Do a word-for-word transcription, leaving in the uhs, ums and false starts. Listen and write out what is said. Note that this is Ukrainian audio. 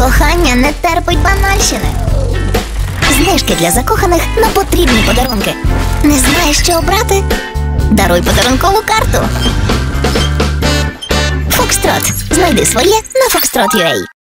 Кохання не терпить банальщини. Знижки для закоханих на потрібні подарунки. Не знаєш, що обрати? Даруй подарункову карту. Фокстрот. Знайди своє на фокстрот крапка ю а.